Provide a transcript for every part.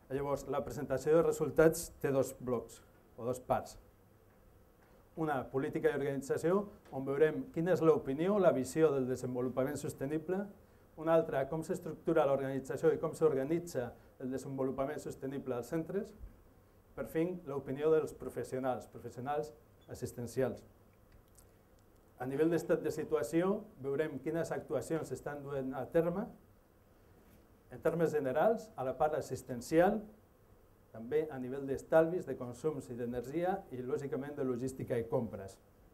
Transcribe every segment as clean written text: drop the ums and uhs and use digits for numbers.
Llavors, la presentació de resultats té dos blocs, o dos parts. Una, política i organització, on veurem quina és l'opinió, la visió del desenvolupament sostenible. Una altra, com s'estructura l'organització i com s'organitza el desenvolupament sostenible als centres. Per fi, l'opinió dels professionals assistencials. A nivell d'estat de situació, veurem quines actuacions s'estan duent a terme. En termes generals, a la part assistencial, també a nivell d'estalvis, de consums i d'energia i, lògicament, de logística i compres.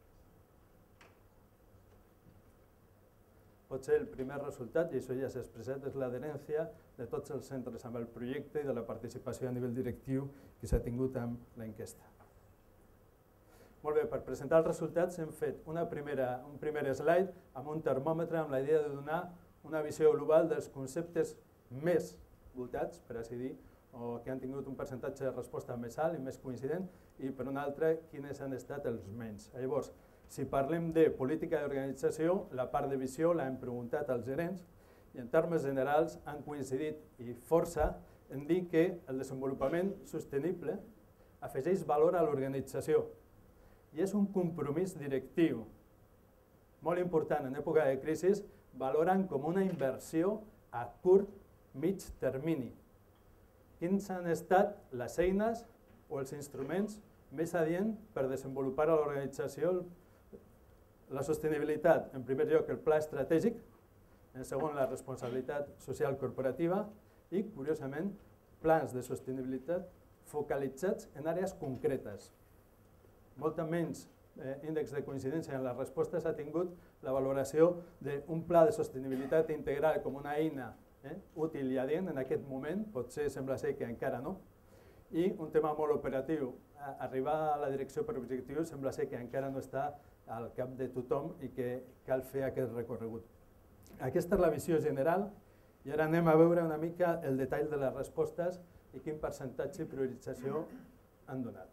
Potser el primer resultat, i això ja s'ha expressat, és l'adherència de tots els centres amb el projecte i de la participació a nivell directiu que s'ha tingut amb l'enquesta. Molt bé, per presentar els resultats hem fet un primer slide amb un termòmetre amb la idea de donar una visió global dels conceptes més votats, per així dir, o que han tingut un percentatge de resposta més alt i més coincident, i per un altre, quines han estat els menys. Llavors, si parlem de política d'organització, la part de visió l'hem preguntat als gerents i en termes generals han coincidit i força en dir que el desenvolupament sostenible afegeix valor a l'organització i és un compromís directiu molt important en època de crisi, valoren com una inversió a curt, mig termini. Quins han estat les eines o els instruments més adients per desenvolupar a l'organització la sostenibilitat? En primer lloc, el pla estratègic, en segon, la responsabilitat social corporativa i, curiosament, plans de sostenibilitat focalitzats en àrees concretes. Molta menys índex de coincidència en les respostes ha tingut la valoració d'un pla de sostenibilitat integral com una eina útil i adient en aquest moment, potser sembla ser que encara no, i un tema molt operatiu. Arribar a la direcció per objectius sembla ser que encara no està al cap de tothom i que cal fer aquest recorregut. Aquesta és la visió general i ara anem a veure una mica el detall de les respostes i quin percentatge i priorització han donat.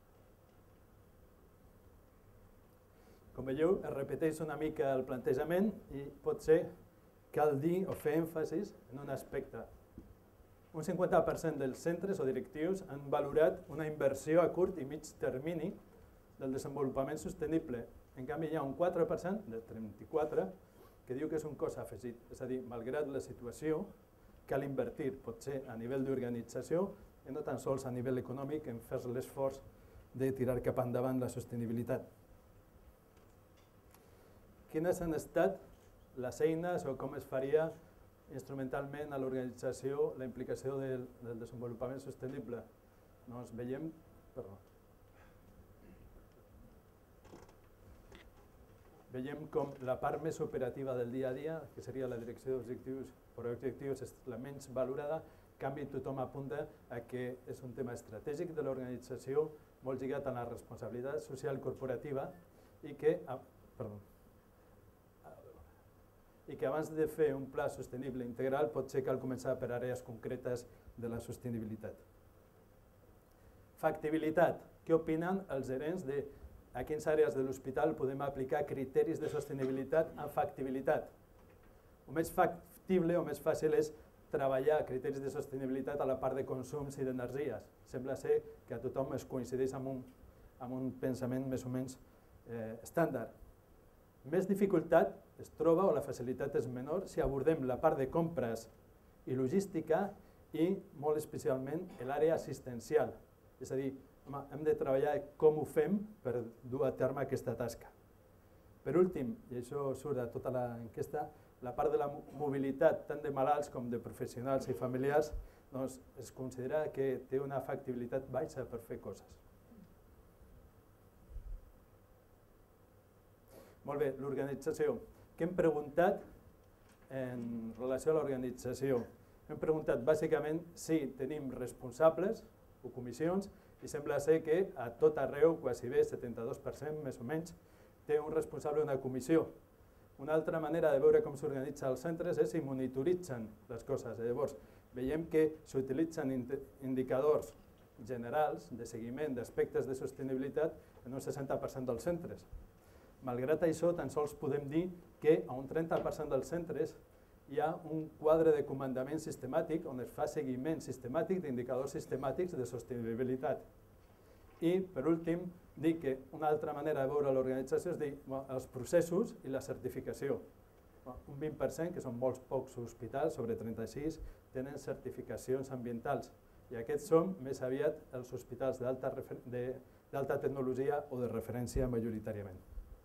Com veieu, es repeteix una mica el plantejament i potser cal dir o fer èmfasis en un aspecte. Un 50% dels centres o directius han valorat una inversió a curt i mig termini del desenvolupament sostenible. En canvi, hi ha un 4%, de 34%, que diu que és un cost afegit. És a dir, malgrat la situació, cal invertir, potser a nivell d'organització i no tan sols a nivell econòmic en fer l'esforç de tirar cap endavant la sostenibilitat. Quines han estat les eines o com es faria instrumentalment a l'organització la implicació del desenvolupament sostenible? Doncs veiem com la part més operativa del dia a dia, que seria la direcció d'objectius per objectius, és la menys valorada. En canvi, tothom apunta a que és un tema estratègic de l'organització, molt lligat a la responsabilitat social corporativa i que abans de fer un pla sostenible integral potser cal començar per àrees concretes de la sostenibilitat. Factibilitat. Què opinen els gerents de a quines àrees de l'hospital podem aplicar criteris de sostenibilitat amb factibilitat? El més factible o més fàcil és treballar criteris de sostenibilitat a la part de consums i d'energies. Sembla ser que a tothom es coincideix amb un pensament més o menys estàndard. Més dificultat es troba, o la facilitat és menor, si abordem la part de compres i logística i, molt especialment, l'àrea assistencial. És a dir, hem de treballar com ho fem per dur a terme aquesta tasca. Per últim, i això surt de tota l'enquesta, la part de la mobilitat tant de malalts com de professionals i familiars es considera que té una factibilitat baixa per fer coses. Molt bé, l'organització. Què hem preguntat en relació a l'organització? Hem preguntat bàsicament si tenim responsables o comissions i sembla ser que a tot arreu, quasi bé, 72% més o menys, té un responsable d'una comissió. Una altra manera de veure com s'organitza els centres és si monitoritzen les coses. Llavors, veiem que s'utilitzen indicadors generals de seguiment d'aspectes de sostenibilitat en un 60% dels centres. Malgrat això, tan sols podem dir que a un 30% dels centres hi ha un quadre de comandament sistemàtic on es fa seguiment sistemàtic d'indicadors sistemàtics de sostenibilitat. I, per últim, dir que una altra manera de veure l'organització és dir els processos i la certificació. Un 20%, que són molts pocs hospitals, sobre 36, tenen certificacions ambientals i aquests són més aviat els hospitals d'alta tecnologia o de referència majoritàriament.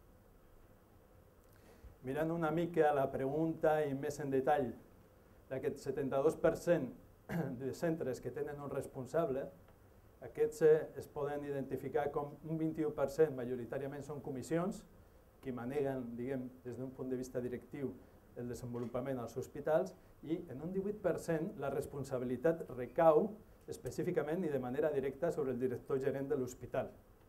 Mirant una mica la pregunta i més en detall d'aquest 72% de centres que tenen un responsable, aquests es poden identificar com un 21% majoritàriament són comissions que maneguen, diguem, des d'un punt de vista directiu el desenvolupament als hospitals i en un 18% la responsabilitat recau específicament i de manera directa sobre el director gerent de l'hospital.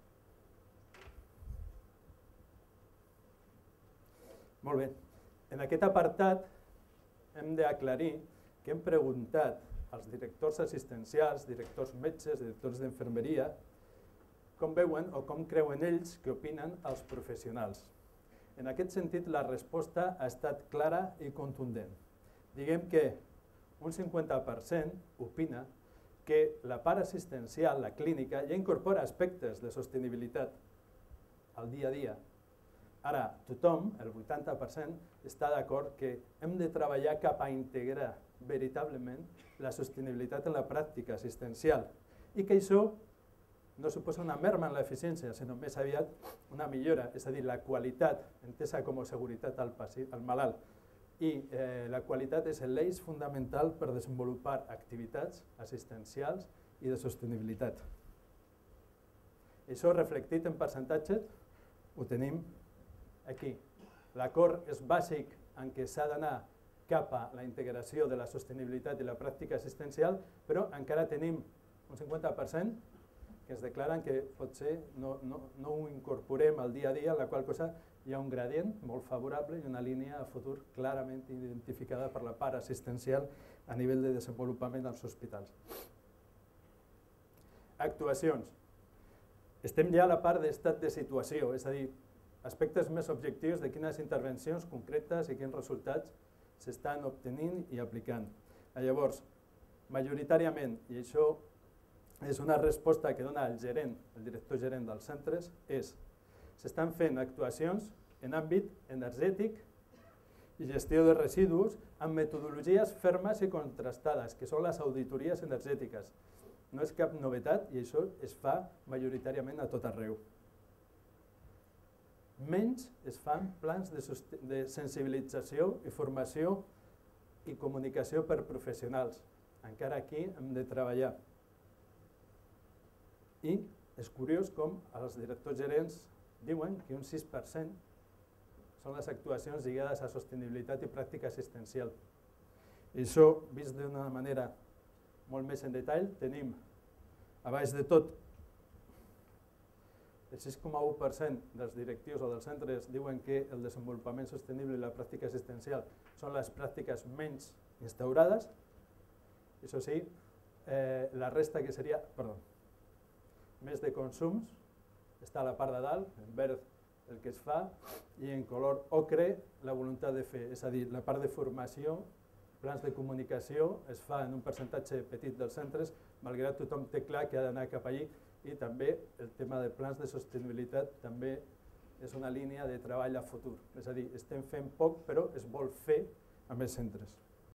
Molt bé, en aquest apartat hem d'aclarir que hem preguntat als directors assistencials, directors metges, directors d'infermeria, com veuen o com creuen ells que opinen els professionals. En aquest sentit, la resposta ha estat clara i contundent. Diguem que un 50% opina que la part assistencial, la clínica, ja incorpora aspectes de sostenibilitat al dia a dia. Ara, tothom, el 80%, està d'acord que hem de treballar cap a integrar veritablement la sostenibilitat en la pràctica assistencial i que això no suposa una merma en l'eficiència, sinó més aviat una millora, és a dir, la qualitat, entesa com a seguretat al malalt. I la qualitat és l'eix fundamental per desenvolupar activitats assistencials i de sostenibilitat. Això reflectit en percentatges ho tenim aquí. L'acord és bàsic en què s'ha d'anar cap a la integració de la sostenibilitat i la pràctica assistencial, però encara tenim un 50% que es declaren que potser no ho incorporem al dia a dia, en la qual cosa hi ha un gradient molt favorable i una línia a futur clarament identificada per la part assistencial a nivell de desenvolupament als hospitals. Actuacions. Estem ja a la part d'estat de situació, és a dir, aspectes més objectius de quines intervencions concretes i quins resultats s'estan obtenint i aplicant. Llavors, majoritàriament, i això és una resposta que dona el gerent, el director gerent dels centres, s'estan fent actuacions en àmbit energètic i gestió de residus amb metodologies fermes i contrastades, que són les auditories energètiques. No és cap novetat i això es fa majoritàriament a tot arreu. Menys es fan plans de sensibilització i formació i comunicació per professionals. Encara aquí hem de treballar. I és curiós com els directors gerents diuen que un 6% són les actuacions lligades a sostenibilitat i pràctica assistencial. I això, vist d'una manera molt més en detall, tenim a baix de tot el 6,1% dels directius o dels centres diuen que el desenvolupament sostenible i la pràctica assistencial són les pràctiques menys instaurades. Això sí, la resta que seria, més de consums, està a la part de dalt, en verd el que es fa, i en color ocre la voluntat de fer. És a dir, la part de formació, plans de comunicació, es fa en un percentatge petit dels centres, malgrat tothom té clar que ha d'anar cap allí, i també el tema de plans de sostenibilitat també és una línia de treball a futur. És a dir, estem fent poc, però es vol fer a més centres.